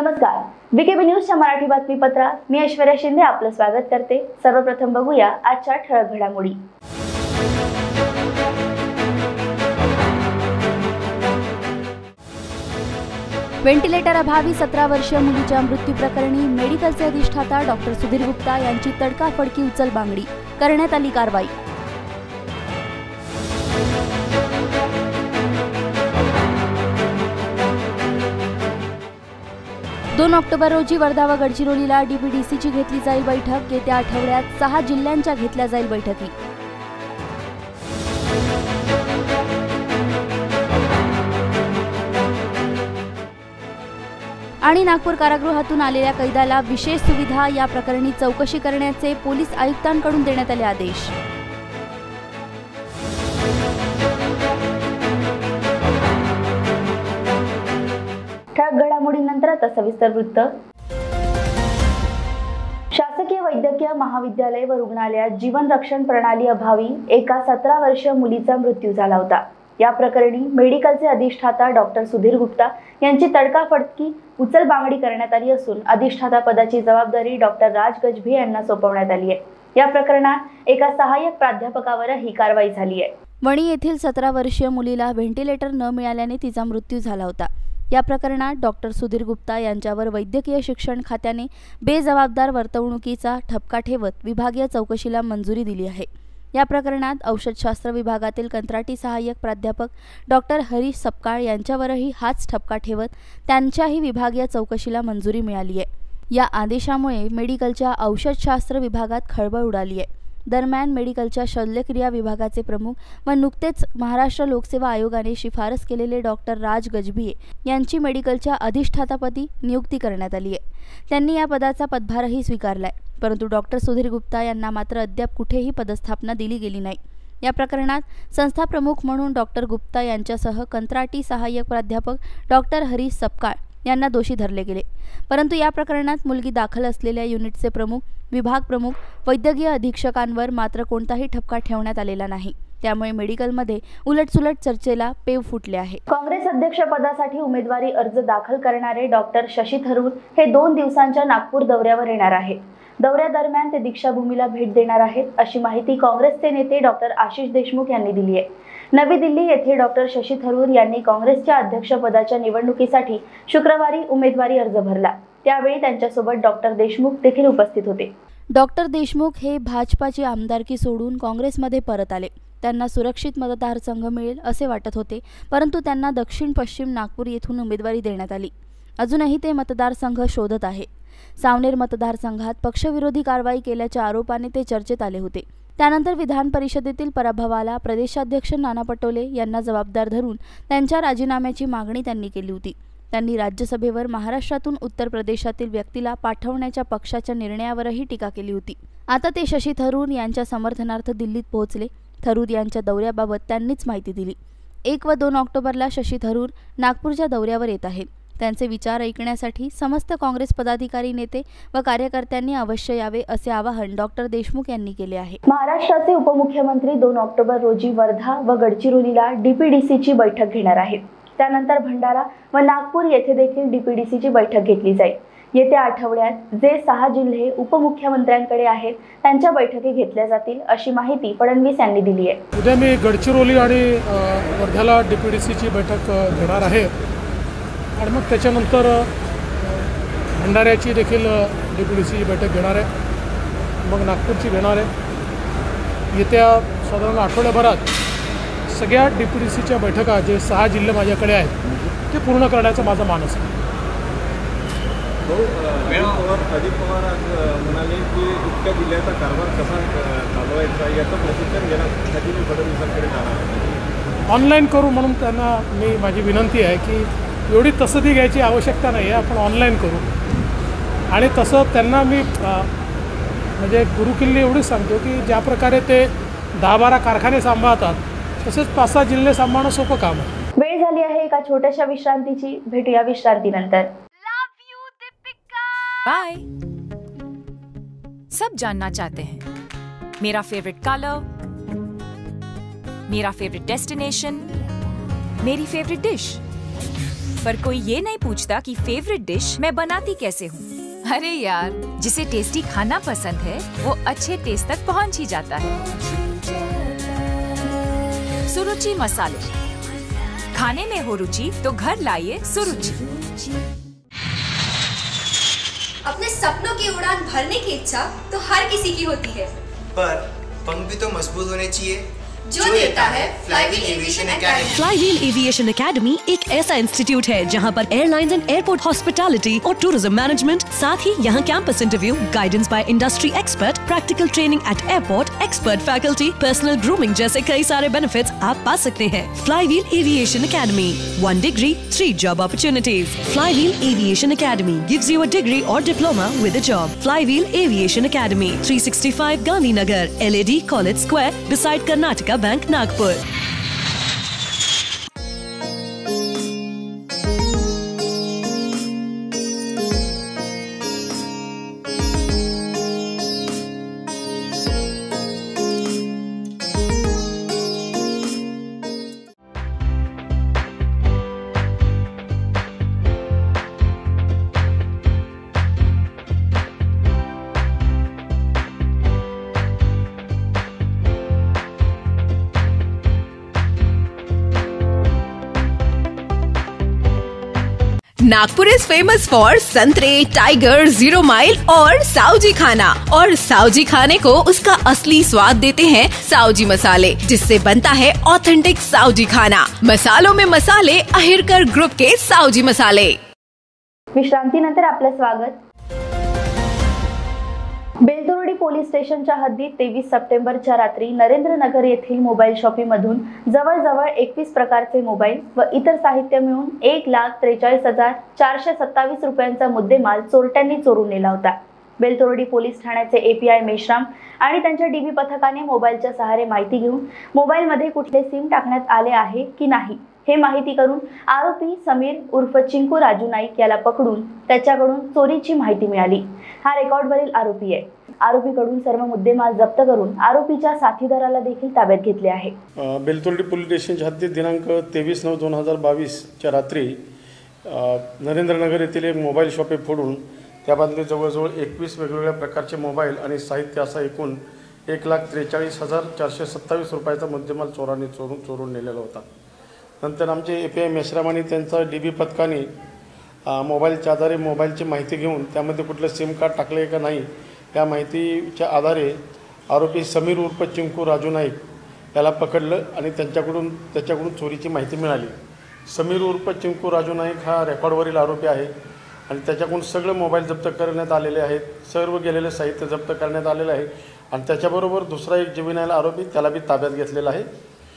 नमस्कार, बीकेबी न्यूजच्या मराठी बातमीपत्रात मी ऐश्वर्या शिंदे आपलं स्वागत करते। सर्वप्रथम बघूया आजच्या ठळक घडामोडी। व्हेंटिलेटर अभावी 17 वर्षीय मुलीच्या मृत्यू प्रकरणी मेडिकलचे अधिष्ठाता डॉक्टर सुधीर गुप्ता यांची तडकाफडकी उचलबांगडी करण्यात आली कारवाई। 2 ऑक्टोबर रोजी वर्धा व गडचिरोलीला डीपीडीसीची घेतली जाईल बैठक। येत्या आठवड्यात 6 जिल्ह्यांच्या घेतल्या जाईल बैठकी। आणि नागपूर कारागृहातून आलेल्या कैद्याला विशेष सुविधा या प्रकरणी चौकशी करण्याचे पोलीस आयुक्तांकडून देण्यात आले आदेश। ठळक घडामोडीनंतर आता सविस्तर वृत्त। शासकीय वैद्यकीय महाविद्यालय व रुग्णालयात जीवन रक्षण प्रणाली अभावी एका 17 वर्षीय मुलीचा मृत्यू झाला होता। या प्रकरणी मेडिकलचे अधिष्ठाता डॉक्टर सुधीर गुप्ता यांची तडकाफडकी उचलबांगडी करण्यात आली असून अधिष्ठाता पदाची जबाबदारी डॉक्टर राज गजभिये यांना सोपवण्यात आली आहे। या प्रकरणात एका सहाय्यक प्राध्यापकावरही कारवाई झाली आहे। वणी येथील 17 वर्षीय मुलीला व्हेंटिलेटर न मिळाल्याने तिचा मृत्यू झाला होता। या प्रकरणात डॉक्टर सुधीर गुप्ता यांच्यावर वैद्यकीय शिक्षण खात्याने बेजबाबदार वर्तवणुकीचा ठपका ठेवत विभागीय चौकशीला मंजुरी दिली आहे। या प्रकरणात औषधशास्त्र विभागातील कंत्राटी सहाय्यक प्राध्यापक डॉक्टर हरीश सपकाळ यांच्यावरही हाच ठपका ठेवत त्यांच्याही विभागीय चौकशीला मंजुरी मिळाली आहे। या आदेशामुळे मेडिकलच्या औषधशास्त्र विभागात खळबळ उडाली आहे। दरम्यान मेडिकलच्या शल्यक्रिया विभागाचे प्रमुख व नुकतेच महाराष्ट्र लोकसेवा आयोगाने शिफारस केलेले डॉक्टर राज गजभिये यांची मेडिकलच्या अधिष्ठातापदी नियुक्ती करण्यात आली आहे। त्यांनी या पदाचा पदभारही स्वीकारलाय, परंतु डॉक्टर सुधीर गुप्ता यांना मात्र अद्याप कुठेही पदस्थापना दिली गेली नाही। या प्रकरणात संस्था प्रमुख म्हणून डॉक्टर गुप्ता यांच्यासह कंत्राटी सहाय्यक प्राध्यापक डॉक्टर हरीश सपकाळ यांना दोषी धरले गेले, परंतु या प्रकरणात मुलगी दाखल असलेल्या युनिटचे प्रमुख, विभाग प्रमुख, वैद्यकीय अधीक्षकांवर मात्र कोणताही ठपका ठेवण्यात आलेला नाही। त्यामुळे मेडिकलमध्ये उलटसुलट चर्चेला पेव फुटले आहे। काँग्रेस अध्यक्षपदासाठी उमेदवारी अर्ज दाखल करणारे डॉक्टर शशी थरूर हे 2 दिवसांच्या नागपूर दौऱ्यावर येणार आहेत। दौऱ्यादरम्यान ते दीक्षाभूमीला भेट देणार आहेत, अशी माहिती काँग्रेसचे नेते डॉक्टर आशिष देशमुख यांनी दिली आहे। नवी दिल्ली येथे डॉक्टर शशी थरूर यांनी काँग्रेसच्या अध्यक्षपदाच्या निवडणुकीसाठी शुक्रवारी उमेदवारी अर्ज भरला। त्यावेळी त्यांच्यासोबत डॉक्टर देशमुख देखील उपस्थित होते। डॉक्टर देशमुख हे भाजपाची आमदारकी सोडून काँग्रेसमध्ये परत आले। त्यांना सुरक्षित मतदारसंघ मिळेल असे वाटत होते, परंतु त्यांना दक्षिण पश्चिम नागपूर येथून उमेदवारी देण्यात आली। अजूनही ते मतदारसंघ शोधत आहे। सावनेर मतदारसंघात पक्षविरोधी कारवाई केल्याच्या आरोपाने ते चर्चेत आले होते। त्यानंतर विधान परिषदेतील पराभवाला प्रदेशाध्यक्ष नाना पटोले यांना जबाबदार धरून त्यांच्या राजीनाम्याची मागणी त्यांनी केली होती। त्यांनी राज्यसभेवर महाराष्ट्रातून उत्तर प्रदेशातील व्यक्तीला पाठवण्याच्या पक्षाच्या निर्णयावरही टीका केली होती। आता ते शशी थरूर यांच्या समर्थनार्थ दिल्लीत पोहोचले। थरूर यांच्या दौऱ्याबाबत त्यांनीच माहिती दिली। 1 व 2 ऑक्टोबरला शशी थरूर नागपूरच्या दौऱ्यावर येत आहेत। त्यांचे विचार ऐकण्यासाठी समस्त काँग्रेस पदाधिकारी, नेते व कार्यकर्त्यांनी अवश्य यावे असे आवाहन डॉक्टर देशमुख यांनी केले आहे। महाराष्ट्राचे उपमुख्यमंत्री 2 ऑक्टोबर रोजी वर्धा व गडचिरोलीला डीपीडीसीची बैठक घेणार आहेत। त्यानंतर भंडारा व नागपूर येथे देखील डीपीडीसीची बैठक घेतली जाईल। येत्या आठवड्यात जे 6 जिल्हे उपमुख्यमंत्र्यांकडे आहेत त्यांच्या बैठकी घेतल्या जातील, अशी माहिती फडणवीस यांनी दिली आहे। उद्या मी गडचिरोली आणि वर्ध्याला डीपीडीसीची बैठक घेणार आहे आणि मग त्याच्यानंतर भंडाऱ्याची देखील डीपीडीसीची बैठक घेणार आहे, मग नागपूरची घेणार आहे। येत्या साधारण आठवड्याभरात सगळ्या डीपीडीसीच्या बैठका जे 6 जिल्हे माझ्याकडे आहेत ते पूर्ण करण्याचा माझा मानस आहे। अजित पवार आज म्हणाले की इतक्या जिल्ह्याचा कारभार कसा चालवायचा याचं प्रशिक्षण घेण्यासाठी मी फडणवीसांकडे जाणार ऑनलाईन करू म्हणून त्यांना माझी विनंती आहे की एवढी तसदी घ्यायची आवश्यकता नाही आहे, आपण ऑनलाईन करू। आणि तसं त्यांना मी म्हणजे गुरुकिल्ली एवढीच सांगतो की ज्या प्रकारे ते 10-12 कारखाने सांभाळतात तसेच 5-6 जिल्हे सांभाळणं सोपं काम आहे। वेळ झाली आहे एका छोट्याशा विश्रांतीची। भेटूया विश्रांतीनंतर। बाय। सब जानना चाहते हैं मेरा फेवरेट कलर, मेरा फेवरेट डेस्टिनेशन, मेरी फेवरेट डिश। पर कोई ये नहीं पूछता कि फेवरेट डिश मैं बनाती कैसे हूँ। अरे यार, जिसे टेस्टी खाना पसंद है वो अच्छे टेस्ट तक पहुँच ही जाता है। सुरुचि मसाले, खाने में हो रुचि तो घर लाइए सुरुचि। अपने सपनों की उड़ान भरने की इच्छा तो हर किसी की होती है, पर पंख भी तो मजबूत होने चाहिए जो देता है flywheel aviation academy. Flywheel aviation academy एक ऐसा इंस्टीट्यूट है जहां पर एयरलाइंस एंड एयरपोर्ट हॉस्पिटैलिटी और टूरिज्म मैनेजमेंट, साथ ही यहां campus interview, guidance by industry expert, practical training at airport, expert faculty, personal grooming जैसे कई सारे बेनिफिट्स आप पा सकते हैं। Flywheel aviation academy, 1 degree, 3 job opportunities. Flywheel Aviation Academy gives you a degree or diploma with a job. Flywheel Aviation Academy, 365 Gandhinagar, LAD College Square, beside Karnataka Bank, Nagpur. Nagpur is famous for संतरे, tiger, 0 mile और साउजी खाना। और साउजी खाने को उसका असली स्वाद देते हैं साउजी मसाले, जिससे बनता है ऑथेंटिक साउजी खाना। मसालों में मसाले, अहिरकर ग्रुप के साउजी मसाले। विश्रांतीनंतर आपलं स्वागत। बेलतुर्डी पोलीस स्टेशनच्या हद्दीत 23 सप्टेंबरच्या रात्री नरेंद्रनगर येथील मोबाईल शॉपीमधून जवळजवळ 21 प्रकारचे मोबाईल व इतर साहित्य मिळून 1,43,427 रुपयांचा मुद्देमाल चोरट्यांनी चोरून नेला होता। बेलतुर्डी पोलीस ठाण्याचे एपीआय मेश्राम आणि त्यांच्या डीबी पथकाने मोबाईलच्या सहारे माहिती घेऊन मोबाईलमध्ये कुठले सिम टाकण्यात आले आहे की नाही हे माहिती करून आरोपी समीर उर्फ चिंकू राजू नाईक याला पकडून त्याच्याकडून चोरीची माहिती मिळाली। हा रेकॉर्डवरील आरोपी आहे। आरोपीकडून सर्व मुद्देमाल जप्त करून आरोपीच्या साथीदाराला देखील ताब्यात घेतले आहे। बेलतुर्डी पोलीस स्टेशनच्या हद्दीत दिनांक 23/9/2022 च्या रात्री नरेंद्रनगर येथील एक मोबाईल शॉपे फोडून त्यामधले जवळजवळ 21 वेगवेगळ्या प्रकारचे मोबाईल आणि साहित्य असा एकूण 1,43,427 रुपयाचा मुद्देमाल चोरांनी चोरून नेलेला होता। नंतर आमचे एपीआय मेश्राम आणि त्यांचा डीबी पथकाने मोबाईलच्या आधारे मोबाईलची माहिती घेऊन त्यामध्ये कुठलं सिम कार्ड टाकले का नाही या माहितीच्या आधारे आरोपी समीर उर्फ चिंकू राजू नाईक याला पकडलं आणि त्याच्याकडून चोरीची माहिती मिळाली। समीर उर्फ चिंकू राजू नाईक हा रेकॉर्डवरील आरोपी आहे आणि त्याच्याकडून सगळे मोबाईल जप्त करण्यात आलेले आहेत, सर्व गेलेले साहित्य जप्त करण्यात आलेले आहे आणि त्याच्याबरोबर दुसरा एक जुवेनाइल आरोपी त्याला बी ताब्यात घेतलेला आहे।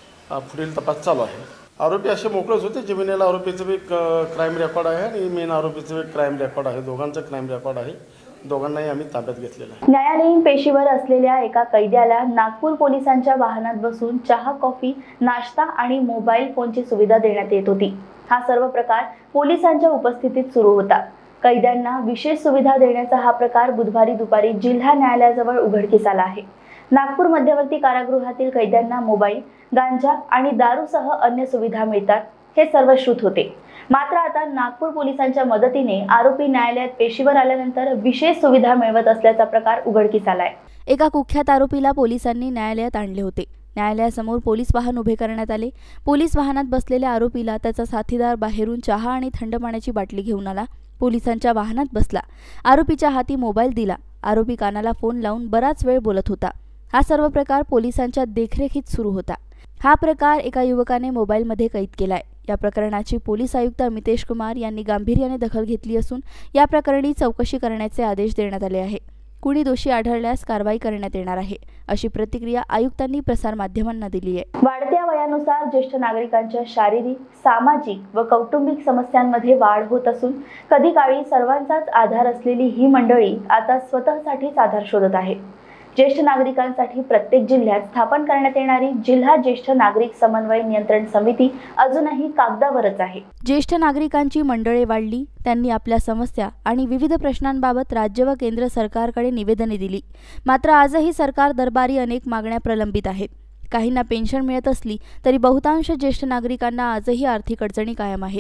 पुढील तपास चालू आहे। आरोपी असे मोकळेच होते। जुवेनाइल आरोपीचं बी क्राईम रेकॉर्ड आहे आणि मेन आरोपीचं बी क्राईम रेकॉर्ड आहे, दोघांचं क्राईम रेकॉर्ड आहे। दोघांनाही आम्ही ताब्यात घेतलेलं आहे। न्यायालयीन पेशीवर असलेल्या एका कैद्याला नागपूर पोलिसांच्या वाहनात बसून चहा, कॉफी, नाश्ता आणि मोबाईल फोनची सुविधा देण्यात येत होती। हा सर्व प्रकार पोलिसांच्या उपस्थितीत सुरू होता। कैद्यांना विशेष सुविधा देण्याचा हा प्रकार बुधवारी दुपारी जिल्हा न्यायालयाजवळ उघडकीस आला आहे। नागपूर मध्यवर्ती कारागृहातील कैद्यांना मोबाईल, गांजा आणि दारूसह अन्य सुविधा मिळतात हे सर्व श्रुत होते। मात्र आता नागपूर पोलिसांच्या मदतीने आरोपी न्यायालयात पेशीवर आल्यानंतर विशेष सुविधा मिळवत असल्याचा प्रकार उघडकीस आलाय। एका कुख्यात आरोपीला पोलिसांनी न्यायालयात आणले होते। न्यायालयासमोर पोलीस वाहन उभे करण्यात आले। पोलीस वाहनात बसलेल्या आरोपीला त्याचा साथीदार बाहेरून चहा आणि थंड पाण्याची बाटली घेऊन आला। पोलिसांच्या वाहनात बसला। आरोपीच्या हाती मोबाईल दिला। आरोपी कानाला फोन लावून बराच वेळ बोलत होता। हा सर्व प्रकार पोलिसांच्या देखरेखीत सुरू होता। हा प्रकार एका युवकाने मोबाईलमध्ये कैद केलाय। या प्रकरणाची पोलीस आयुक्त अमितेश कुमार यांनी गांभीर्याने दखल घेतली असून या प्रकरणी चौकशी करण्याचे आदेश देण्यात आले आहे। कुणी दोषी आढळल्यास कारवाई करण्यात येणार आहे, अशी प्रतिक्रिया आयुक्तांनी प्रसार माध्यमांना दिली आहे। वाढत्या वयानुसार ज्येष्ठ नागरिकांच्या शारीरिक, सामाजिक व कौटुंबिक समस्यांमध्ये वाढ होत असून कधी काळी सर्वांचाच आधार असलेली ही मंडळी आता स्वतःसाठीच आधार शोधत आहे। ज्येष्ठ नागरिकांसाठी प्रत्येक जिल्ह्यात स्थापन करण्यात येणारी जिल्हा ज्येष्ठ नागरिक समन्वय नियंत्रण समिती अजूनही कागदावरच आहे। ज्येष्ठ नागरिकांची मंडळे वाढली, त्यांनी आपल्या समस्या आणि विविध प्रश्नांबाबत राज्य व केंद्र सरकारकडे निवेदने दिली। मात्र आजही सरकार दरबारी अनेक मागण्या प्रलंबित आहेत। काहींना पेन्शन मिळत असली तरी बहुतांश ज्येष्ठ नागरिकांना आजही आर्थिक अडचणी कायम आहेत।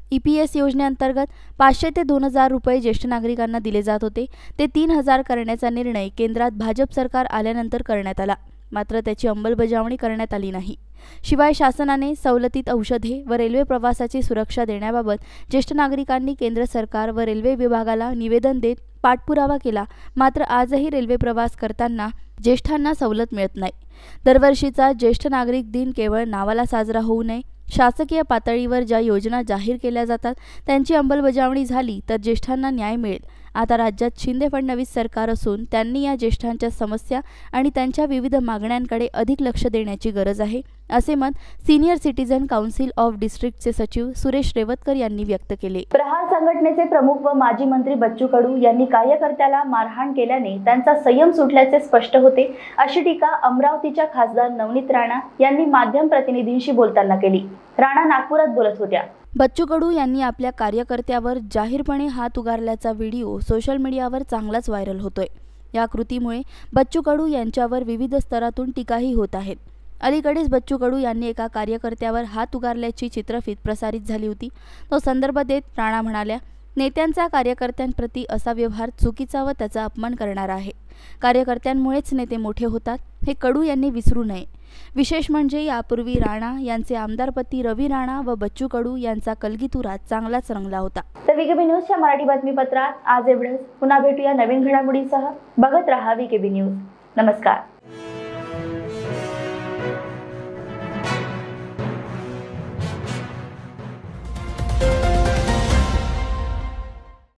EPS योजनेअंतर्गत 500 ते 2000 रुपये ज्येष्ठ नागरिकांना दिले जात होते, ते 3000 करण्याचा निर्णय केंद्रात भाजप सरकार आल्यानंतर करण्यात आला. मात्र त्याची अंमलबजावणी करण्यात आली नाही. शिवाय शासनाने सवलतीत औषधे व रेल्वे प्रवासाची सुरक्षा देण्याबाबत ज्येष्ठ नागरिकांनी केंद्र सरकार व रेल्वे विभागाला निवेदन देत पाठपुरावा केला. मात्र आजही रेल्वे प्रवास करताना ज्येष्ठांना सवलत मिळत नाही. दरवर्षीचा ज्येष्ठ नागरिक दिन केवळ नावाला साजरा होऊ नये, शासकीय पातळीवर ज्या योजना जाहीर केल्या जातात त्यांची अंमलबजावणी झाली तर ज्येष्ठांना न्याय मिळेल. आता राज्यात शिंदे फडणवीस सरकार असून त्यांनी या ज्येष्ठांच्या समस्या आणि त्यांच्या विविध मागण्यांकडे अधिक लक्ष देण्याची गरज आहे, असे मत सिनियर सिटीझन काउन्सिल ऑफ डिस्ट्रिक्टचे सचिव सुरेश रेवतकर यांनी व्यक्त केले. प्रहार संघटनेचे प्रमुख व माजी मंत्री बच्चू कडू यांनी कार्यकर्त्याला मारहाण केल्याने त्यांचा संयम सुटल्याचे स्पष्ट होते, अशी टीका अमरावतीच्या खासदार नवनीत राणा यांनी माध्यम प्रतिनिधींशी बोलताना केली. राणा नागपुरात बोलत होत्या. बच्चू कडू यांनी आपल्या कार्यकर्त्यावर जाहीरपणे हात उगारल्याचा व्हिडिओ सोशल मीडियावर चांगलाच व्हायरल होतोय. या कृतीमुळे बच्चू कडू यांच्यावर विविध स्तरातून टीकाही होत आहेत. अलीकडेच बच्चू कडू यांनी एका कार्यकर्त्यावर हात उगारल्याची चित्रफीत प्रसारित झाली होती. तो संदर्भ देत राणा म्हणाल्या, नेत्यांचा कार्यकर्त्यांप्रती असा व्यवहार चुकीचा व त्याचा अपमान करणारा आहे. कार्यकर्त्यांमुळेच नेते मोठे होतात, हे कडू यांनी विसरू नये. विशेष म्हणजे यापूर्वी राणा यांचे आमदारपती रवी राणा व बच्चू कडू यांचा कलगीतुरा चांगलाच रंगला होता. तर VKB न्यूजच्या मराठी बातमीपत्रात आज एवढंच. पुन्हा भेटूया नवीन घडामोडींसह. बघत रहा VKB न्यूज. नमस्कार.